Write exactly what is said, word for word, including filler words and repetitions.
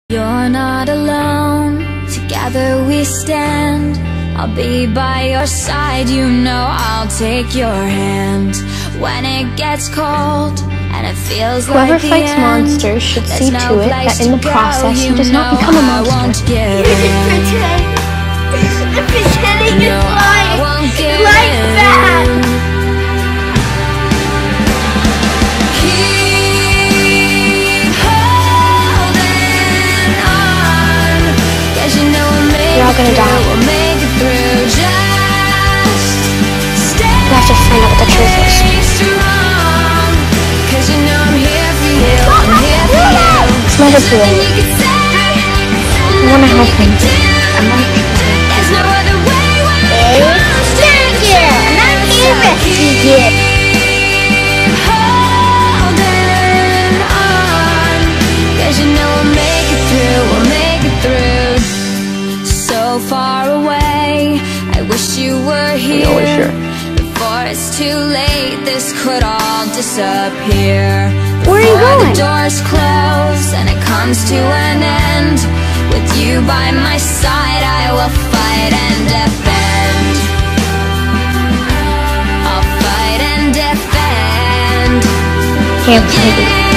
You're not alone, together we stand. I'll be by your side, you know I'll take your hand. When it gets cold and it feels Whoever like the fights end, monsters should see no to it that in the go, process he does not know become a I monster. won't give in. The pretending is No, I lying. won't give Like in. that. Keep holding on, 'cause you know we'll make You're all gonna it through, die. we'll make it through. Just stay You have to find out what the truth is. strong, 'cause you know I'm here for you, I'm here for you. It's never too Nothing late. you can say, I wanna help him. I might try. There's no other way when it comes to Thank you. And I'm here to rescue you. keep holding on, 'cause you know we'll make it through, we'll make it through. So far away, I wish you were here. know it's sure. Before it's too late, this could all disappear. Where are you Before going? the doors close and it comes to an end, with you by my side, I will fight and defend. I'll fight and defend. Here, baby.